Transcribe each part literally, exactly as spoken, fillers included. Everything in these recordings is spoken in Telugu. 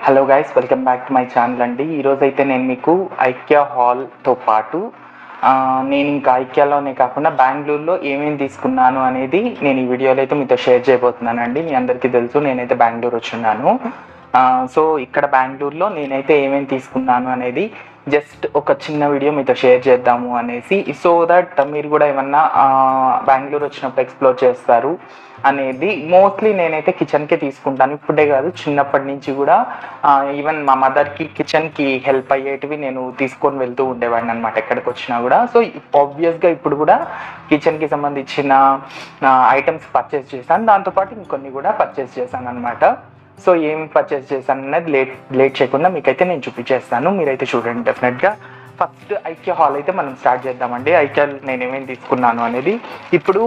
Hello guys, welcome back to my channel అండి. ఈరోజు అయితే నేను మీకు ఐకియా హాల్తో పాటు నేను ఇంకా ఐకియాలోనే కాకుండా బెంగళూరులో ఏమేమి తీసుకున్నాను అనేది నేను ఈ వీడియోలో అయితే మీతో షేర్ చేయబోతున్నానండి. మీ అందరికీ తెలుసు నేనైతే బెంగళూరు వచ్చున్నాను. సో ఇక్కడ బెంగళూరులో నేనైతే ఏమేమి తీసుకున్నాను అనేది జస్ట్ ఒక చిన్న వీడియో మీతో షేర్ చేద్దాము అనేసి, సో దట్ మీరు కూడా ఏమన్నా బెంగళూరు వచ్చినప్పుడు ఎక్స్ప్లోర్ చేస్తారు అనేది. మోస్ట్లీ నేనైతే కిచెన్కే తీసుకుంటాను, ఇప్పుడే కాదు చిన్నప్పటి నుంచి కూడా. ఈవెన్ మా మదర్కి కిచెన్కి హెల్ప్ అయ్యేటివి నేను తీసుకొని వెళ్తూ ఉండేవాడిని అనమాట ఎక్కడికి వచ్చినా కూడా. సో ఆబ్వియస్గా ఇప్పుడు కూడా కిచెన్కి సంబంధించిన ఐటమ్స్ పర్చేస్ చేశాను, దాంతోపాటు ఇంకొన్ని కూడా పర్చేస్ చేశాను అనమాట. సో ఏం పర్చేస్ చేశాను అనేది లేట్ లేట్ చేయకుండా మీకైతే నేను చూపించేస్తాను, మీరైతే చూడండి డెఫినెట్గా. ఫస్ట్ ఐకియా హాల్ అయితే మనం స్టార్ట్ చేద్దామండి. ఐకియా నేను ఏమేమి తీసుకున్నాను అనేది. ఇప్పుడు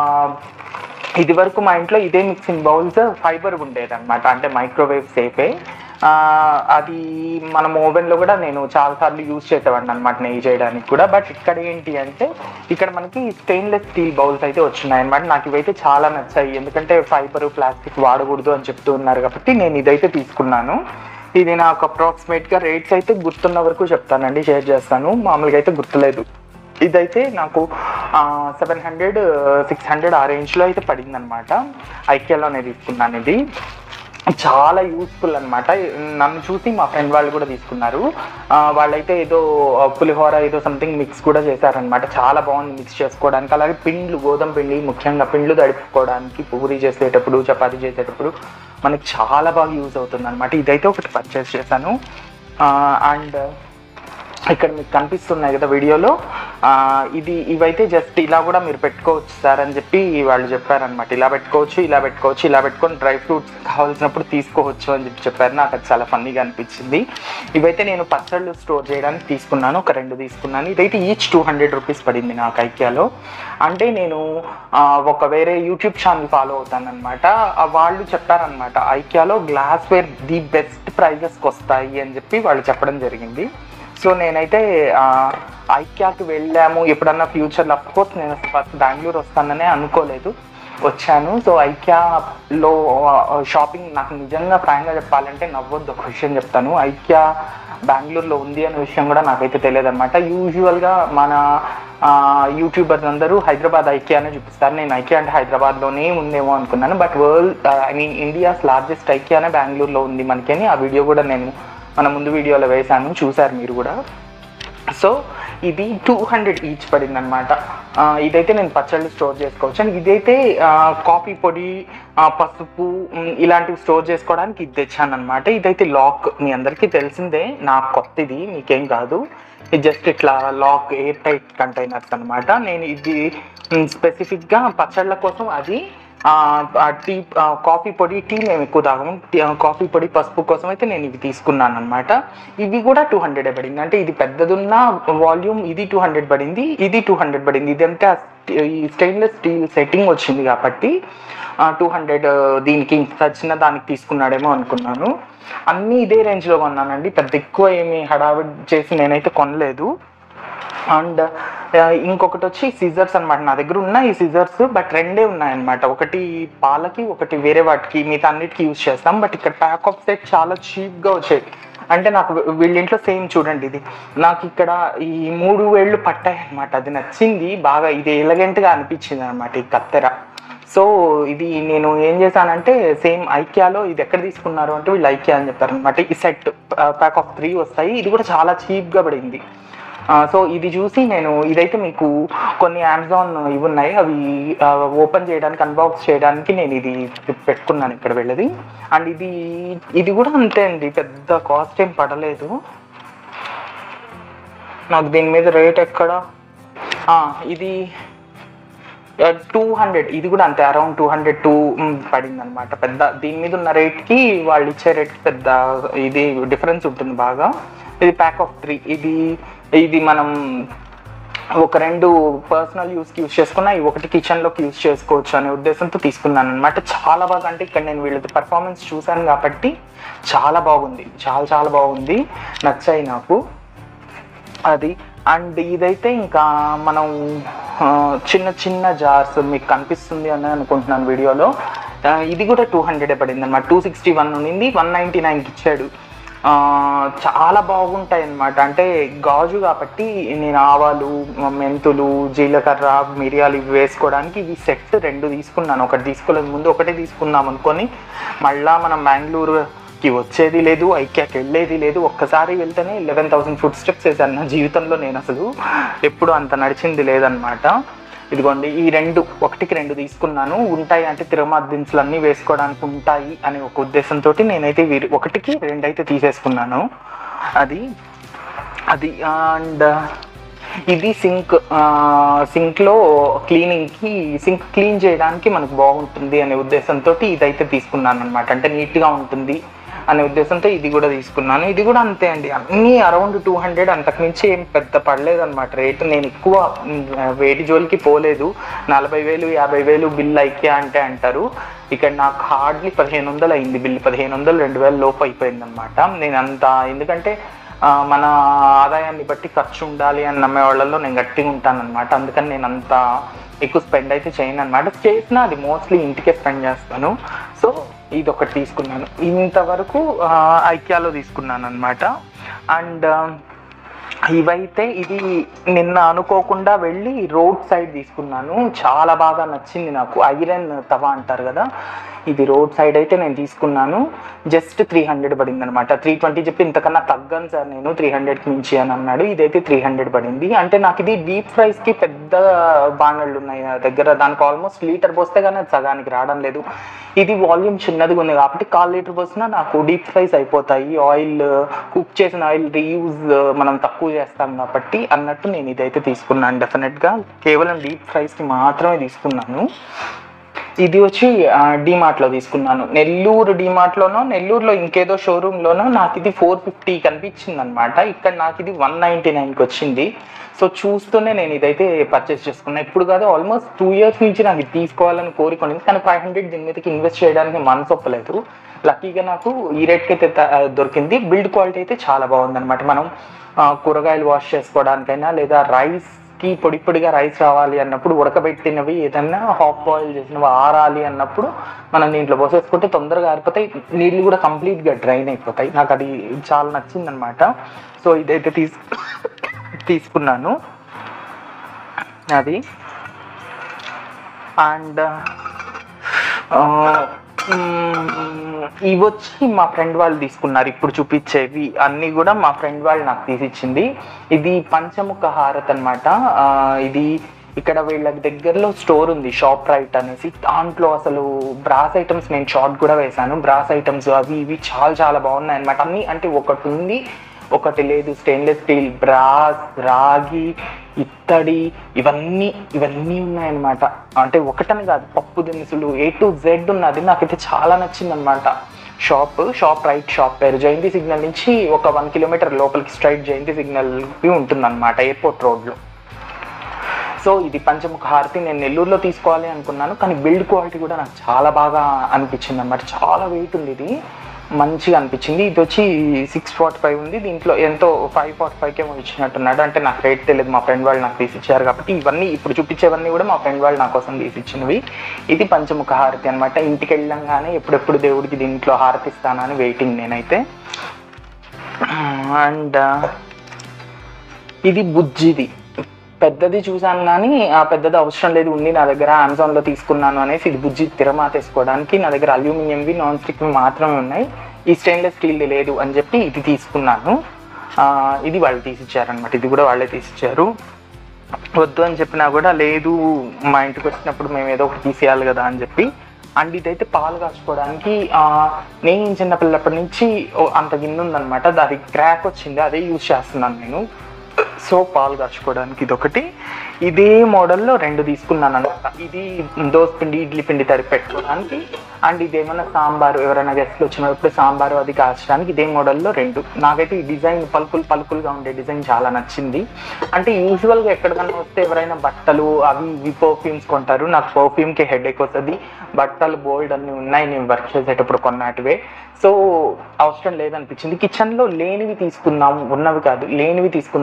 ఇది వరకు మా ఇంట్లో ఇదే మిక్సింగ్ బౌల్స్ ఫైబర్ ఉండేది అనమాట, అంటే మైక్రోవేవ్ సేఫే. అది మనం ఓవెన్లో కూడా నేను చాలాసార్లు యూజ్ చేసేవాడిని అనమాట నెయ్యి చేయడానికి కూడా. బట్ ఇక్కడ ఏంటి అంటే ఇక్కడ మనకి స్టెయిన్లెస్ స్టీల్ బౌల్స్ అయితే వచ్చినాయి అనమాట. నాకు ఇవైతే చాలా నచ్చాయి, ఎందుకంటే ఫైబర్ ప్లాస్టిక్ వాడకూడదు అని చెప్తూ ఉన్నారు కాబట్టి నేను ఇదైతే తీసుకున్నాను. ఇది నాకు అప్రాక్సిమేట్గా రేట్స్ అయితే గుర్తున్న వరకు చెప్తానండి, షేర్ చేస్తాను. మామూలుగా అయితే గుర్తులేదు. ఇదైతే నాకు సెవెన్ హండ్రెడ్ సిక్స్ హండ్రెడ్ ఆ రేంజ్లో అయితే పడింది అనమాట. ఐకియాలోనే తీసుకున్నాను. ఇది చాలా యూస్ఫుల్ అనమాట. నన్ను చూసి మా ఫ్రెండ్ వాళ్ళు కూడా తీసుకున్నారు. వాళ్ళైతే ఏదో పులిహోర ఏదో సంథింగ్ మిక్స్ కూడా చేశారనమాట. చాలా బాగుంది మిక్స్ చేసుకోవడానికి. అలాగే పిండ్లు, గోధుమ పిండి, ముఖ్యంగా పిండ్లు తడుపుకోవడానికి పూరి చేసేటప్పుడు, చపాతీ చేసేటప్పుడు మనకి చాలా బాగా యూజ్ అవుతుంది అనమాట. ఇదైతే ఒకటి పర్చేస్ చేశాను. అండ్ ఇక్కడ మీకు కనిపిస్తున్నాయి కదా వీడియోలో, ఇది ఇవైతే జస్ట్ ఇలా కూడా మీరు పెట్టుకోవచ్చు సార్ అని చెప్పి వాళ్ళు చెప్పారనమాట. ఇలా పెట్టుకోవచ్చు, ఇలా పెట్టుకోవచ్చు, ఇలా పెట్టుకొని డ్రై ఫ్రూట్స్ కావాల్సినప్పుడు తీసుకోవచ్చు అని చెప్పి చెప్పారు. నాకు అది చాలా ఫన్నీగా అనిపించింది. ఇవైతే నేను పచ్చళ్ళు స్టోర్ చేయడానికి తీసుకున్నాను, ఒక రెండు తీసుకున్నాను. ఇదైతే ఈచ్ టూ హండ్రెడ్ రూపీస్ పడింది నాకు ఐకియాలో. అంటే నేను ఒక వేరే యూట్యూబ్ ఛానల్ ఫాలో అవుతాను అనమాట. వాళ్ళు చెప్పారనమాట ఐకియాలో గ్లాస్వేర్ ది బెస్ట్ ప్రైజెస్కి వస్తాయి అని చెప్పి వాళ్ళు చెప్పడం జరిగింది. సో నేనైతే ఐకియాకి వెళ్ళాము ఎప్పుడన్నా ఫ్యూచర్లో. అఫ్కోర్స్ నేను ఫస్ట్ బెంగళూరు వస్తాననే అనుకోలేదు, వచ్చాను. సో ఐకియాలో షాపింగ్ నాకు నిజంగా ఫ్రాంక్గా చెప్పాలంటే నవ్వొద్దు, ఒక విషయం చెప్తాను. ఐకియా బెంగళూరులో ఉంది అనే విషయం కూడా నాకైతే తెలియదు అనమాట. యూజువల్గా మన యూట్యూబర్స్ అందరూ హైదరాబాద్ ఐకియానే చూపిస్తారు. నేను ఐకియా అంటే హైదరాబాద్లోనే ఉందేమో అనుకున్నాను. But world I mean India's largest ఐకియానే బెంగళూరులో ఉంది మనకి అని. ఆ వీడియో కూడా నేను మన ముందు వీడియోలో వేశాను, చూసారు మీరు కూడా. సో ఇది టూ హండ్రెడ్ ఈచ్ పడింది అనమాట. ఇదైతే నేను పచ్చళ్ళు స్టోర్ చేసుకోవచ్చు. అండ్ ఇదైతే కాఫీ పొడి, పసుపు ఇలాంటివి స్టోర్ చేసుకోవడానికి ఇది తెచ్చాను అనమాట. ఇదైతే లాక్, మీ అందరికీ తెలిసిందే, నాకు కొత్తది, మీకేం కాదు. ఇది జస్ట్ ఇట్లా లాక్, ఎయిర్ టైట్ కంటైనర్స్ అనమాట. నేను ఇది స్పెసిఫిక్గా పచ్చళ్ళ కోసం, అది టీ కాఫీ పొడి, టీ మేము ఎక్కువ తాగము, కాఫీ పొడి పసుపు కోసం అయితే నేను ఇవి తీసుకున్నాను అనమాట. ఇవి కూడా టూ హండ్రెడే పడింది. అంటే ఇది పెద్దదున్న వాల్యూమ్ ఇది టూ హండ్రెడ్ పడింది, ఇది టూ హండ్రెడ్ పడింది. ఇదంటే ఈ స్టెయిన్లెస్ స్టీల్ సెట్టింగ్ వచ్చింది కాబట్టి టూ హండ్రెడ్ దీనికి ఇంత చిన్న దానికి తీసుకున్నాడేమో అనుకున్నాను. అన్నీ ఇదే రేంజ్లో కొన్నానండి, పెద్ద ఎక్కువ ఏమి హడావిడి చేసి నేనైతే కొనలేదు. అండ్ ఇంకొకటి వచ్చి సిజర్స్ అనమాట. నా దగ్గర ఉన్న ఈ సిజర్స్ బట్ రెండే ఉన్నాయన్నమాట, ఒకటి పాలకి, ఒకటి వేరే వాటికి, మిగతా అన్నిటికీ యూజ్ చేస్తాం. బట్ ఇక్కడ ప్యాక్ ఆఫ్ సెట్ చాలా చీప్గా వచ్చాయి. అంటే నాకు వీళ్ళింట్లో సేమ్ చూడండి, ఇది నాకు ఇక్కడ ఈ మూడు వేళ్ళు పట్టాయి అనమాట. అది నచ్చింది బాగా, ఇది ఎలగెంట్గా అనిపించింది అనమాట ఈ కత్తెర. సో ఇది నేను ఏం చేశానంటే సేమ్ ఐకియాలో, ఇది ఎక్కడ తీసుకున్నారు అంటే వీళ్ళు ఐకియా అని చెప్పారు అనమాట. ఈ సెట్ ప్యాక్ ఆఫ్ త్రీ వస్తాయి, ఇది కూడా చాలా చీప్గా పడింది. సో ఇది చూసి నేను ఇదైతే మీకు కొన్ని అమెజాన్ ఇవి ఉన్నాయి, అవి ఓపెన్ చేయడానికి, అన్బాక్స్ చేయడానికి నేను ఇది పెట్టుకున్నాను ఇక్కడ వెళ్ళది. అండ్ ఇది ఇది కూడా అంతే అండి, పెద్ద కాస్ట్ ఏం పడలేదు నాకు. దీని మీద రేట్ ఎక్కడ, ఇది టూ హండ్రెడ్ ఇది కూడా అంతే, అరౌండ్ టూ హండ్రెడ్ టూ పడింది అనమాట. పెద్ద దీని మీద ఉన్న రేట్కి వాళ్ళు ఇచ్చే రేట్ పెద్ద ఇది డిఫరెన్స్ ఉంటుంది బాగా. ఇది ప్యాక్ ఆఫ్ త్రీ, ఇది ఇది మనం ఒక రెండు పర్సనల్ యూస్కి యూజ్ చేసుకున్నా, ఈ ఒకటి కిచెన్లోకి యూజ్ చేసుకోవచ్చు అనే ఉద్దేశంతో తీసుకున్నాను అనమాట. చాలా బాగా, అంటే ఇక్కడ నేను వీళ్ళది పర్ఫార్మెన్స్ చూశాను కాబట్టి చాలా బాగుంది, చాలా చాలా బాగుంది, నచ్చాయి నాకు అది. అండ్ ఇదైతే ఇంకా మనం చిన్న చిన్న జార్స్ మీకు కనిపిస్తుంది అని అనుకుంటున్నాను వీడియోలో. ఇది కూడా టూ హండ్రెడే పడింది అనమాట. టూ సిక్స్టీ వన్ ఉన్నింది, వన్ నైంటీ నైన్కి ఇచ్చాడు. చాలా బాగుంటాయి అన్నమాట. అంటే గాజు కాబట్టి నేను ఆవాలు, మెంతులు, జీలకర్ర, మిరియాలు ఇవి వేసుకోవడానికి ఇవి సెట్ రెండు తీసుకున్నాను. ఒకటి తీసుకోలేదు, ముందు ఒకటే తీసుకుందాం అనుకొని మళ్ళీ మనం బెంగళూరుకి వచ్చేది లేదు, ఐకియాకి వెళ్ళేది లేదు. ఒక్కసారి వెళ్తేనే లెవెన్ థౌసండ్ ఫుట్ స్టెప్స్ వేసాను నా జీవితంలో. నేను అసలు ఎప్పుడు అంత నడిచింది లేదనమాట. ఇదిగోండి ఈ రెండు, ఒకటికి రెండు తీసుకున్నాను. ఉంటాయి అంటే తిరుమల దినుసులు అన్నీ వేసుకోవడానికి ఉంటాయి అనే ఒక ఉద్దేశంతో నేనైతే వీరి ఒకటికి రెండు అయితే తీసేసుకున్నాను. అది అది అండ్ ఇది సింక్ సింక్లో క్లీనింగ్కి, సింక్ క్లీన్ చేయడానికి మనకు బాగుంటుంది అనే ఉద్దేశంతో ఇదైతే తీసుకున్నాను అనమాట. అంటే నీట్గా ఉంటుంది అనే ఉద్దేశంతో ఇది కూడా తీసుకున్నాను. ఇది కూడా అంతే అండి, అన్నీ అరౌండ్ టూ హండ్రెడ్ అంతకుమించి ఏం పెద్ద పడలేదు అనమాట రేటు. నేను ఎక్కువ వేటి జోలికి పోలేదు. నలభై వేలు యాభై వేలు బిల్ ఐకియా అంటే అంటారు. ఇక్కడ నాకు హార్డ్లీ పదిహేను వందలు అయింది బిల్. పదిహేను వందలు రెండు వేల లోపు అయిపోయింది అనమాట. నేను అంత, ఎందుకంటే మన ఆదాయాన్ని బట్టి ఖర్చు ఉండాలి అని నమ్మే వాళ్ళల్లో నేను గట్టిగా ఉంటాను అనమాట. అందుకని నేను అంత ఎక్కువ స్పెండ్ అయితే చేయను అనమాట. చేసినా అది మోస్ట్లీ ఇంటికే స్పెండ్ చేస్తాను. సో ఇది ఒకటి తీసుకున్నాను. ఇంతవరకు ఐకియాలో తీసుకున్నాను అనమాట. అండ్ ఇవైతే ఇది నిన్న అనుకోకుండా వెళ్ళి రోడ్ సైడ్ తీసుకున్నాను. చాలా బాగా నచ్చింది నాకు. ఐరన్ తవా అంటారు కదా, ఇది రోడ్ సైడ్ అయితే నేను తీసుకున్నాను. జస్ట్ త్రీ హండ్రెడ్ పడింది అనమాట. త్రీ ట్వంటీ చెప్పి ఇంతకన్నా తగ్గను సార్ నేను, త్రీ హండ్రెడ్కి మించి అని అన్నాడు. ఇదైతే త్రీ హండ్రెడ్ పడింది. అంటే నాకు ఇది డీప్ ఫ్రైస్కి పెద్ద బాంగళ్ళు ఉన్నాయి నా దగ్గర. దానికి ఆల్మోస్ట్ లీటర్ పోస్తే కానీ అది సగానికి రావడం లేదు. ఇది వాల్యూమ్ చిన్నదిగా ఉంది కాబట్టి కాల్ లీటర్ పోసినా నాకు డీప్ ఫ్రైస్ అయిపోతాయి. ఆయిల్, కుక్ చేసిన ఆయిల్ రీయూజ్ మనం తక్కువ చేస్తాం కాబట్టి అన్నట్టు నేను ఇదైతే తీసుకున్నాను. డెఫినెట్గా కేవలం డీప్ ఫ్రైస్కి మాత్రమే తీసుకున్నాను. ఇది వచ్చి డీమార్ట్లో తీసుకున్నాను. నెల్లూరు డీమార్ట్లోనో, నెల్లూరులో ఇంకేదో షోరూంలోనో నాకు ఇది ఫోర్ ఫిఫ్టీ కనిపించింది అనమాట. ఇక్కడ నాకు ఇది వన్ నైంటీ నైన్కి వచ్చింది. సో చూస్తూనే నేను ఇదైతే పర్చేస్ చేసుకున్నాను. ఇప్పుడు కాదు, ఆల్మోస్ట్ టూ ఇయర్స్ నుంచి నాకు ఇది తీసుకోవాలని కోరుకునేది. కానీ ఫైవ్ హండ్రెడ్ దీని మీదకి ఇన్వెస్ట్ చేయడానికి మనసు ఒప్పలేదు. లక్కీగా నాకు ఈ రేట్కి అయితే దొరికింది. బిల్డ్ క్వాలిటీ అయితే చాలా బాగుందన్నమాట. మనం కూరగాయలు వాష్ చేసుకోవడానికైనా, లేదా రైస్కి పొడి పొడిగా రైస్ రావాలి అన్నప్పుడు, ఉడకబెట్టినవి ఏదైనా హాఫ్ బాయిల్ చేసినవి ఆరాలి అన్నప్పుడు మనం దీంట్లో పోసేసుకుంటే తొందరగా ఆరిపోతాయి. నీళ్ళు కూడా కంప్లీట్గా డ్రైన్ అయిపోతాయి. నాకు అది చాలా నచ్చిందనమాట. సో ఇదైతే తీసు తీసుకున్నాను అది. అండ్ ఇవి వచ్చి మా ఫ్రెండ్ వాళ్ళు తీసుకున్నారు. ఇప్పుడు చూపించేవి అన్నీ కూడా మా ఫ్రెండ్ వాళ్ళు నాకు తీసిచ్చింది. ఇది పంచముఖ హారత్ అనమాట. ఇది ఇక్కడ వీళ్ళకి దగ్గరలో స్టోర్ ఉంది, షాప్ రైట్ అనేసి. దాంట్లో అసలు బ్రాస్ ఐటమ్స్ నేను షార్ట్ కూడా వేశాను. బ్రాస్ ఐటమ్స్ అవి ఇవి చాలా చాలా బాగున్నాయి అనమాట. అన్నీ అంటే ఒకటి ఉంది ఒకటి లేదు. స్టెయిన్లెస్ స్టీల్, బ్రాస్, రాగి, ఇత్తడి, ఇవన్నీ ఇవన్నీ ఉన్నాయన్నమాట. అంటే ఒకటని కాదు, పప్పు దినుసులు ఏ టు జెడ్ ఉన్నది. నాకైతే చాలా నచ్చింది అనమాట. షాప్ షాప్ రైట్ షాప్ పేరు. జయంతి సిగ్నల్ నుంచి ఒక వన్ కిలోమీటర్ లోపలికి స్ట్రైట్ జయంతి సిగ్నల్కి ఉంటుందన్నమాట, ఎయిర్పోర్ట్ రోడ్లో. సో ఇది పంచముఖ హారతి నేను నెల్లూరులో తీసుకోవాలి అనుకున్నాను. కానీ బిల్డ్ క్వాలిటీ కూడా నాకు చాలా బాగా అనిపించింది అనమాట. చాలా వెయిట్ ఉంది, ఇది మంచిగా అనిపించింది. ఇది వచ్చి సిక్స్ ఫార్టీ ఫైవ్ ఉంది. దీంట్లో ఎంతో ఫైవ్ ఫార్టీ ఫైవ్కే ఇచ్చినట్టున్నాడు. అంటే నాకు రేట్ తెలియదు, మా ఫ్రెండ్ వాళ్ళు నాకు తీసిచ్చారు కాబట్టి. ఇవన్నీ ఇప్పుడు చూపించేవన్నీ కూడా మా ఫ్రెండ్ వాళ్ళు నా కోసం తీసిచ్చినవి. ఇది పంచముఖ హారతి అనమాట. ఇంటికి వెళ్ళంగానే ఎప్పుడెప్పుడు దేవుడికి దీంట్లో హారతి ఇస్తానని వెయిటింగ్ నేనైతే. అండ్ ఇది బుజ్జిది, పెద్దది చూసాను కానీ ఆ పెద్దది అవసరం లేదు, ఉంది నా దగ్గర, అమెజాన్లో తీసుకున్నాను అనేసి. ఇది బుజ్జి తిరమాత వేసుకోవడానికి. నా దగ్గర అల్యూమినియంవి నాన్ స్టిక్వి మాత్రమే ఉన్నాయి, ఈ స్టెయిన్లెస్ స్టీల్ది లేదు అని చెప్పి ఇది తీసుకున్నాను. ఇది వాళ్ళు తీసిచ్చారనమాట. ఇది కూడా వాళ్ళే తీసిచ్చారు. వద్దు అని చెప్పినా కూడా లేదు, మా ఇంటికి వచ్చినప్పుడు మేము ఏదో ఒకటి తీసేయాలి కదా అని చెప్పి. అండ్ ఇదైతే పాలు కాచుకోవడానికి నేను చిన్నపిల్లప్పటి నుంచి అంత గిన్నె ఉందనమాట. దాని క్రాక్ వచ్చింది, అదే యూజ్ చేస్తున్నాను నేను. సో పాలు కాచుకోవడానికి ఇదొకటి. ఇదే మోడల్లో రెండు తీసుకున్నాను అనమాట. ఇది దోశ పిండి, ఇడ్లీ పిండి తరిపి పెట్టుకోవడానికి. అండ్ ఇదేమన్నా సాంబారు, ఎవరైనా గెస్ట్లు వచ్చినప్పుడు సాంబారు అది కాల్చడానికి ఇదే మోడల్లో రెండు. నాకైతే ఈ డిజైన్ పలుకులు పలుకులుగా ఉండే డిజైన్ చాలా నచ్చింది. అంటే యూజువల్గా ఎక్కడికన్నా వస్తే ఎవరైనా బట్టలు అవి ఇవి పర్ఫ్యూమ్స్ కొంటారు. నాకు పర్ఫ్యూమ్కి హెడ్ ఎక్ వస్తుంది. బట్టలు బోల్డ్ అన్నీ ఉన్నాయి నేను వర్క్ చేసేటప్పుడు కొన్నాటివే. సో అవసరం లేదనిపించింది. కిచెన్లో లేనివి తీసుకుందాము, ఉన్నవి కాదు లేనివి తీసుకుందాము అని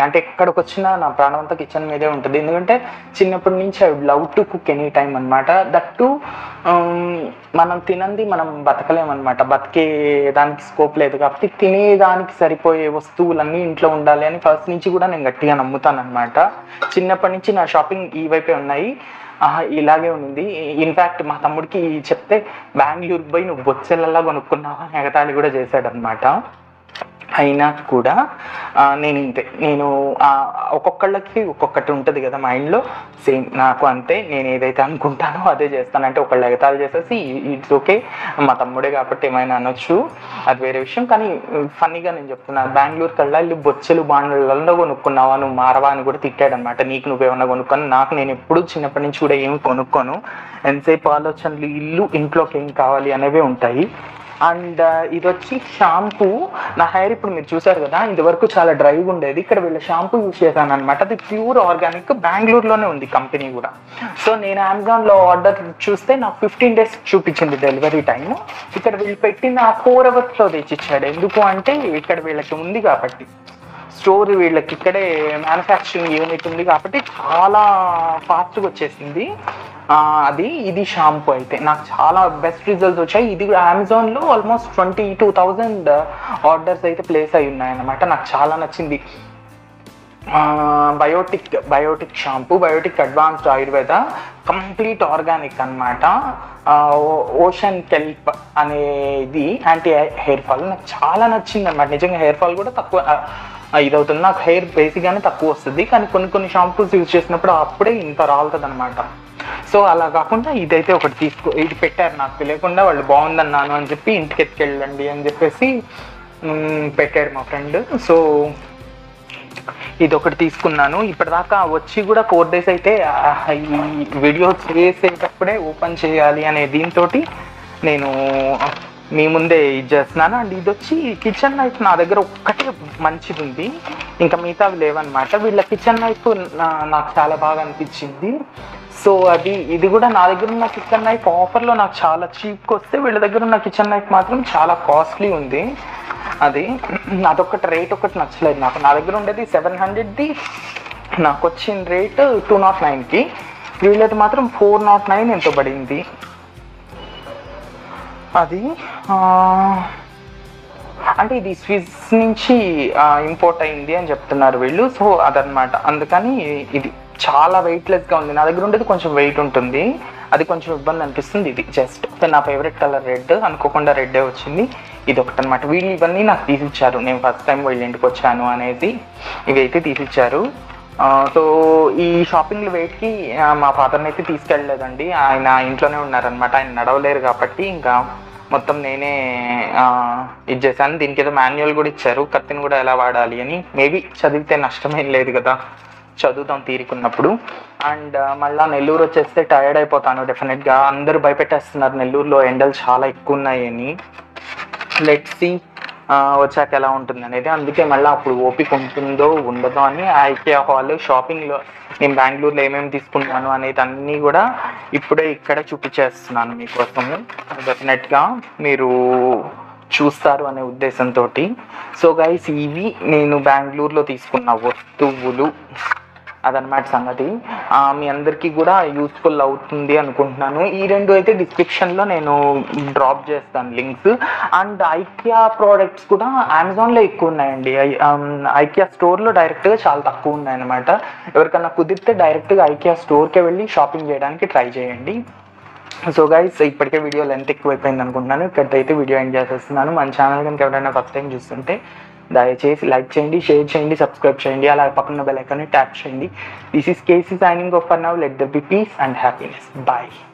అంటే ఎక్కడికి వచ్చినా నా ప్రాణం అంతా కిచెన్ మీదే ఉంటుంది. ఎందుకంటే చిన్నప్పటి నుంచి I would love to cook any time అనమాట. దట్ టు మనం తినంది మనం బతకలేమన్నమాట, బతికే దానికి స్కోప్ లేదు. కాబట్టి తినేదానికి సరిపోయే వస్తువులన్నీ ఇంట్లో ఉండాలి అని ఫస్ట్ నుంచి కూడా నేను గట్టిగా నమ్ముతాను అనమాట. చిన్నప్పటి నుంచి నా షాపింగ్ ఈ వైపే ఉన్నాయి. ఇలాగే ఉంది. ఇన్ఫ్యాక్ట్ మా తమ్ముడికి చెప్తే బెంగళూరు పోయి నువ్వు బొచ్చెలలా కొనుక్కున్నావు అని ఎగతాళి కూడా చేశాడనమాట. అయినా కూడా నేను ఇంతే, నేను ఒక్కొక్కళ్ళకి ఒక్కొక్కటి ఉంటుంది కదా మైండ్లో, సేమ్ నాకు అంతే. నేను ఏదైతే అనుకుంటానో అదే చేస్తాను. అంటే ఒకళ్ళు ఎగతాళి చేసేసి ఇట్స్ ఓకే, మా తమ్ముడే కాబట్టి ఏమైనా అనొచ్చు, అది వేరే విషయం. కానీ ఫన్నీగా నేను చెప్తున్నాను, బెంగళూరు కల్లా వెళ్ళి బొచ్చెలు బాండ్లలో కొనుక్కున్నావా, నువ్వు మారవా అని కూడా తిట్టాడనమాట. నీకు నువ్వేమన్నా కొనుక్కొని, నాకు నేను ఎప్పుడు చిన్నప్పటి నుంచి కూడా ఏమి కొనుక్కోను. ఎంతసేపు ఆలోచనలు ఇల్లు ఇంట్లోకి ఏం కావాలి అనేవే ఉంటాయి. అండ్ ఇది వచ్చి షాంపూ. నా హెయిర్ ఇప్పుడు మీరు చూసారు కదా, ఇదివరకు చాలా డ్రైగా ఉండేది. ఇక్కడ వీళ్ళ షాంపూ యూజ్ చేశాను అనమాట. అది ప్యూర్ ఆర్గానిక్, బెంగళూరులోనే ఉంది కంపెనీ కూడా. సో నేను అమెజాన్లో ఆర్డర్ చూస్తే నాకు ఫిఫ్టీన్ డేస్ చూపించింది డెలివరీ టైము. ఇక్కడ వీళ్ళు పెట్టిన ఫోర్ అవర్స్లో తెచ్చిచ్చాడు. ఎందుకు అంటే ఇక్కడ వీళ్ళకి ఉంది కాబట్టి, స్టోర్ వీళ్ళకి ఇక్కడే మ్యానుఫ్యాక్చరింగ్ యూనిట్ ఉంది కాబట్టి చాలా ఫాస్ట్గా వచ్చేసింది. అది ఇది షాంపూ అయితే నాకు చాలా బెస్ట్ రిజల్ట్స్ వచ్చాయి. ఇది అమెజాన్లో almost twenty two thousand orders అయితే ప్లేస్ అయి ఉన్నాయన్నమాట. నాకు చాలా నచ్చింది. Biotique Biotique shampoo, Biotique advanced Ayurveda, complete organic అనమాట. ఓషన్ కెల్ప్ అనేది యాంటీ హెయిర్ ఫాల్. నాకు చాలా నచ్చింది అనమాట. నిజంగా హెయిర్ ఫాల్ కూడా తక్కువ ఇదవుతుంది. నాకు హెయిర్ బేసిక్గానే తక్కువ వస్తుంది, కానీ కొన్ని కొన్ని షాంపూస్ యూజ్ చేసినప్పుడు అప్పుడే ఇంత రాలుతుంది అనమాట. సో అలా కాకుండా ఇదైతే ఒకటి తీసుకో, ఇది పెట్టారు నాకు తెలియకుండా, వాళ్ళు బాగుందన్నాను అని చెప్పి ఇంటికి ఎత్తుకెళ్ళండి అని చెప్పేసి పెట్టాడు మా ఫ్రెండ్. సో ఇది ఒకటి తీసుకున్నాను. ఇప్పటిదాకా వచ్చి కూడా ఫోర్ డేస్ అయితే ఈ వీడియో చేసేటప్పుడే ఓపెన్ చేయాలి అనే దీంతో నేను మీ ముందే ఇది చేస్తున్నాను. అండ్ ఇది వచ్చి కిచెన్ నైఫ్ నా దగ్గర ఒక్కటే మంచిది ఉంది, ఇంకా మిగతావి లేవన్నమాట. వీళ్ళ కిచెన్ నైఫ్ నాకు చాలా బాగా అనిపించింది. సో అది ఇది కూడా నా దగ్గర ఉన్న కిచెన్ నైఫ్ ఆఫర్లో నాకు చాలా చీప్గా వస్తే, వీళ్ళ దగ్గర ఉన్న కిచెన్ నైఫ్ మాత్రం చాలా కాస్ట్లీ ఉంది. అది అదొక్కటి రేట్ ఒకటి నచ్చలేదు నాకు. నా దగ్గర ఉండేది సెవెన్ హండ్రెడ్ది, నాకు వచ్చిన రేట్ టూ నాట్ నైన్కి, వీళ్ళది మాత్రం ఫోర్ నాట్ నైన్ ఎంతో పడింది. అది అంటే ఇది స్విస్ నుంచి ఇంపోర్ట్ అయింది అని చెప్తున్నారు వీళ్ళు. సో అదనమాట, అందుకని ఇది చాలా వెయిట్లెస్గా ఉంది. నా దగ్గర ఉండేది కొంచెం వెయిట్ ఉంటుంది, అది కొంచెం ఇబ్బంది అనిపిస్తుంది. ఇది జస్ట్ నా ఫేవరెట్ కలర్ రెడ్, అనుకోకుండా రెడ్డే వచ్చింది. ఇది ఒకటి అనమాట. వీళ్ళు ఇవన్నీ నాకు తీసిచ్చారు, నేను ఫస్ట్ టైం వీళ్ళ ఇంటికి వచ్చాను అనేది ఇవి అయితే తీసిచ్చారు. సో ఈ షాపింగ్ వెయిట్కి మా ఫాదర్ని అయితే తీసుకెళ్ళలేదండి, ఆయన ఇంట్లోనే ఉన్నారనమాట. ఆయన నడవలేరు కాబట్టి ఇంకా మొత్తం నేనే ఇది చేశాను. దీనికి ఏదో మాన్యువల్ కూడా ఇచ్చారు, కత్తిని కూడా ఎలా వాడాలి అని. మేబీ చదివితే నష్టమేం లేదు కదా, చదువుతాం తీరికున్నప్పుడు. అండ్ మళ్ళీ నెల్లూరు వచ్చేస్తే టైర్డ్ అయిపోతాను డెఫినెట్గా. అందరూ భయపెట్టేస్తున్నారు నెల్లూరులో ఎండలు చాలా ఎక్కువ ఉన్నాయని. లెట్స్ సీ వచ్చాక ఎలా ఉంటుంది అనేది. అందుకే మళ్ళీ అప్పుడు ఓపిక ఉంటుందో ఉండదో అని ఐకియా హాల్ షాపింగ్లో నేను బెంగళూరులో ఏమేమి తీసుకున్నాను అనేది అన్నీ కూడా ఇప్పుడే ఇక్కడ చూపించేస్తున్నాను మీకోసము. డెఫినెట్గా మీరు చూస్తారు అనే ఉద్దేశంతో. సో గైస్, ఇవి నేను బెంగళూరులో తీసుకున్న వస్తువులు, అదనమాట సంగతి. మీ అందరికీ కూడా యూస్ఫుల్ అవుతుంది అనుకుంటున్నాను. ఈ రెండు అయితే డిస్క్రిప్షన్లో నేను డ్రాప్ చేస్తాను లింక్స్. అండ్ ఐకియా ప్రోడక్ట్స్ కూడా అమెజాన్లో ఎక్కువ ఉన్నాయండి. ఐకియా స్టోర్లో డైరెక్ట్గా చాలా తక్కువ ఉన్నాయన్నమాట. ఎవరికన్నా కుదిరితే డైరెక్ట్గా ఐకియా స్టోర్కే వెళ్ళి షాపింగ్ చేయడానికి ట్రై చేయండి. సో గైస్, ఇప్పటికే వీడియో లెంత్ ఎక్కువైపోయింది అనుకుంటున్నాను, ఇక్కడైతే వీడియో ఎండ్ చేసేస్తున్నాను. మన ఛానల్ కనుక ఎవరైనా ఫస్ట్ టైం చూస్తుంటే దయచేసి లైక్ చేయండి, షేర్ చేయండి, సబ్స్క్రైబ్ చేయండి, అలా పక్కన బెల్ ఐకాన్ని ట్యాప్ చేయండి. This is KC signing off for now. Let there be peace and happiness. Bye.